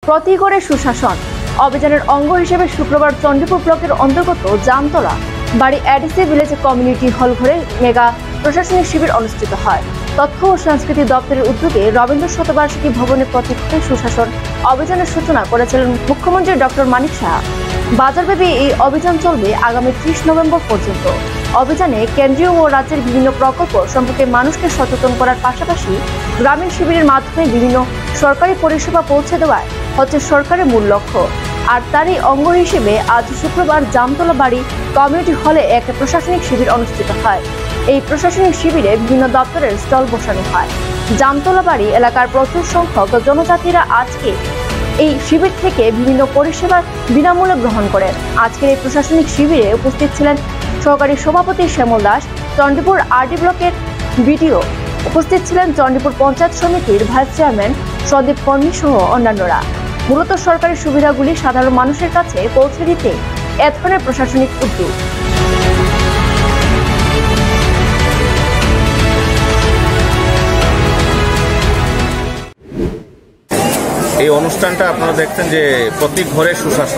প্রতিগড়ে সুশাসন অভিযানের অঙ্গ হিসেবে শুক্রবার চণ্ডীপুর ব্লকের অন্তর্গত জামতলা বাড়ি এডিসি ভিলেজ কমিউনিটি হল ঘরে মেগা প্রশাসনিক শিবির অনুষ্ঠিত হয়। তথ্য ও সংস্কৃতি দপ্তরের উদ্যোগে রবীন্দ্র শতবার্ষিকী ভবনে প্রতিগড়ে সুশাসন অভিযানের সূচনা করেছিলেন মুখ্যমন্ত্রী ডক্টর মানিক সাহা। বাজারব্যাপী এই অভিযান চলবে আগামী 30 নভেম্বর পর্যন্ত। অভিযানে কেন্দ্রীয় ও রাজ্যের বিভিন্ন প্রকল্প সম্পর্কে মানুষকে সচেতন করার পাশাপাশি গ্রামীণ শিবিরের মাধ্যমে বিভিন্ন সরকারি পরিষেবা পৌঁছে দেওয়ায় হচ্ছে সরকারের মূল লক্ষ্য। আর তারই অঙ্গ হিসেবে আজ শুক্রবার জামতলা বাড়ি কমিউনিটি হলে এক প্রশাসনিক শিবির অনুষ্ঠিত হয়। এই প্রশাসনিক শিবিরে বিভিন্ন দপ্তরের স্টল বসানো হয়। জামতলা বাড়ি এলাকার প্রচুর সংখ্যক জনজাতিরা আজকে এই শিবির থেকে বিভিন্ন পরিষেবা বিনামূল্যে গ্রহণ করেন। আজকের এই প্রশাসনিক শিবিরে উপস্থিত ছিলেন সহকারী সভাপতি শ্যামল দাস, চণ্ডীপুর আরডি ব্লকের বিডিও, উপস্থিত ছিলেন চণ্ডীপুর পঞ্চায়েত সমিতির ভাইস চেয়ারম্যান সন্দীপ কর্মী সহ অন্যান্যরা। মূলত সরকারি সুবিধাগুলি সাধারণ মানুষের কাছে পৌঁছে দিতে এ ধরনের প্রশাসনিক উদ্যোগ। এই অনুষ্ঠানটা আপনারা দেখছেন যে প্রতি ঘরে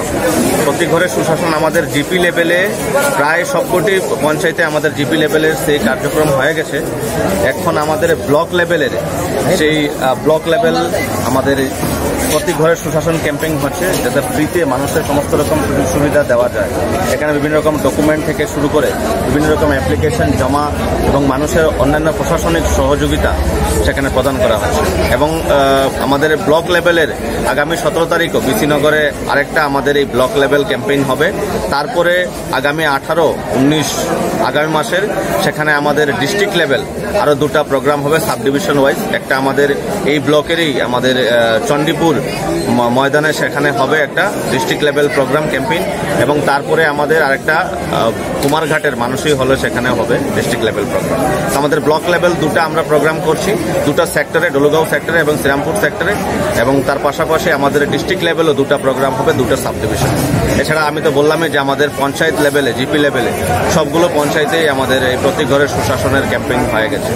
সুশাসন আমাদের জিপি লেভেলে প্রায় সবকটি পঞ্চায়েতে আমাদের জিপি লেভেলের সেই কার্যক্রম হয়ে গেছে। এখন আমাদের ব্লক লেভেলের সেই ব্লক লেভেল আমাদের প্রতি ঘরে সুশাসন ক্যাম্পেইন হচ্ছে, যাতে ফ্রিতে মানুষের সমস্ত রকম সুযোগ সুবিধা দেওয়া যায়। এখানে বিভিন্ন রকম ডকুমেন্ট থেকে শুরু করে বিভিন্ন রকম অ্যাপ্লিকেশন জমা এবং মানুষের অন্যান্য প্রশাসনিক সহযোগিতা সেখানে প্রদান করা হচ্ছে। এবং আমাদের ব্লক লেভেলের আগামী 17 তারিখও বিসিনগরে আরেকটা আমাদের এই ব্লক লেভেল ক্যাম্পেইন হবে। তারপরে আগামী 18, 19 আগামী মাসের সেখানে আমাদের ডিস্ট্রিক্ট লেভেল আরও দুটা প্রোগ্রাম হবে সাব ডিভিশন ওয়াইজ। একটা আমাদের এই ব্লকেরই আমাদের চণ্ডীপুর ময়দানে সেখানে হবে একটা ডিস্ট্রিক্ট লেভেল প্রোগ্রাম ক্যাম্পেইন, এবং তারপরে আমাদের আরেকটা কুমারঘাটের মানুষই হলে সেখানে হবে ডিস্ট্রিক্ট লেভেল প্রোগ্রাম। আমাদের ব্লক লেভেল দুটা আমরা প্রোগ্রাম করছি, দুটা সেক্টরে, ডলুগাঁও সেক্টরে এবং শ্রীরামপুর সেক্টরে, এবং তার পাশাপাশি আমাদের ডিস্ট্রিক্ট লেভেলও দুটা প্রোগ্রাম হবে দুটা সাব ডিভিশন। এছাড়া আমি তো বললামই যে আমাদের পঞ্চায়েত লেভেলে, জিপি লেভেলে সবগুলো পঞ্চায়েতেই আমাদের এই প্রতি ঘরে সুশাসনের ক্যাম্পেইন হয়ে গেছে।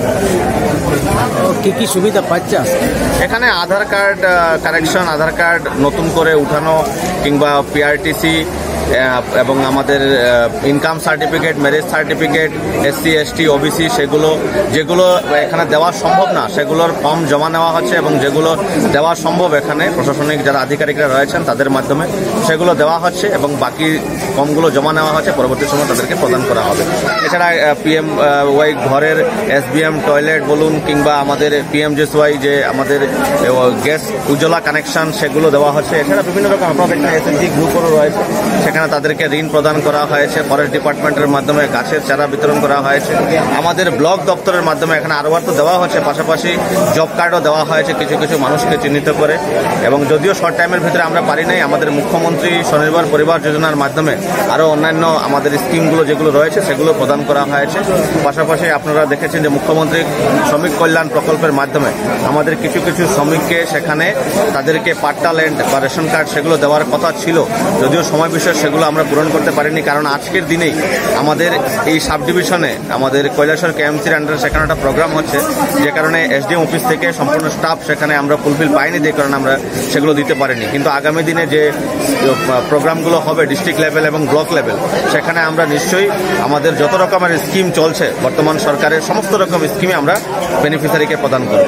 কি কি সুবিধা পাচ্ছে এখানে? Aadhaar card correction, Aadhaar card নতুন করে উঠানো, কিংবা পিআরটিসি এবং আমাদের income certificate, marriage certificate, SC ST OBC যেগুলো এখানে দেওয়া সম্ভব না সেগুলোর ফর্ম জমা নেওয়া হচ্ছে, এবং যেগুলো দেওয়া সম্ভব এখানে প্রশাসনিক যারা আধিকারিকরা রয়েছেন তাদের মাধ্যমে সেগুলো দেওয়া হচ্ছে, এবং বাকি ফর্মগুলো জমা নেওয়া হচ্ছে, পরবর্তী সময় তাদেরকে প্রদান করা হবে। এছাড়া পিএমওয়াই ঘরের এসবিএম টয়লেট বলুন, কিংবা আমাদের পিএমজেসওয়াই যে আমাদের গ্যাস উজ্জ্বলা কানেকশন সেগুলো দেওয়া হচ্ছে। এছাড়া বিভিন্ন রকম আপনাদের একটা এসএনজি গ্রুপও রয়েছে, সেখানে তাদেরকে ঋণ প্রদান করা হয়েছে। ফরেস্ট ডিপার্টমেন্টের মাধ্যমে গাছের চারা বিতরণ করা হয়েছে। আমাদের ব্লক দপ্তরের মাধ্যমে এখানে আরও তো দেওয়া হচ্ছে, পাশাপাশি জব কার্ডও দেওয়া হয়েছে কিছু কিছু মানুষকে চিহ্নিত করে। এবং যদিও শর্ট টাইমের ভিতরে আমরা পারি নাই, আমাদের মুখ্যমন্ত্রী স্বনির্ভর পরিবার যোজনার মাধ্যমে আরও অন্যান্য আমাদের স্কিমগুলো যেগুলো রয়েছে সেগুলো প্রদান করা হয়েছে। পাশাপাশি আপনারা দেখেছেন যে মুখ্যমন্ত্রী শ্রমিক কল্যাণ প্রকল্পের মাধ্যমে আমাদের কিছু কিছু শ্রমিককে সেখানে তাদেরকে পাট্টা ল্যান্ড বা রেশন কার্ড সেগুলো দেওয়ার কথা ছিল, যদিও সময় বিশেষ সেগুলো আমরা পূরণ করতে পারিনি। কারণ আজকের দিনেই আমাদের এই সাব ডিভিশনে আমাদের কৈলাসহর কেএমসির আন্ডারে সেখানে একটা প্রোগ্রাম হচ্ছে, যে কারণে এসডিএম অফিস থেকে সম্পূর্ণ স্টাফ সেখানে আমরা ফুলফিল পাইনি, যে কারণে আমরা সেগুলো দিতে পারিনি। কিন্তু আগামী দিনে যে প্রোগ্রামগুলো হবে ডিস্ট্রিক্ট লেভেল এবং ব্লক লেভেল, সেখানে আমরা নিশ্চয়ই আমাদের যত রকমের স্কিম চলছে বর্তমান সরকারের সমস্ত রকম স্কিমে আমরা বেনিফিশিয়ারিকে প্রদান করব।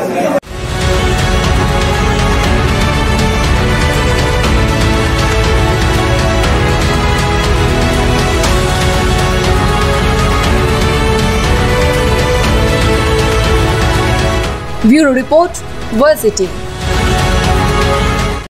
Bureau Report, Varsity।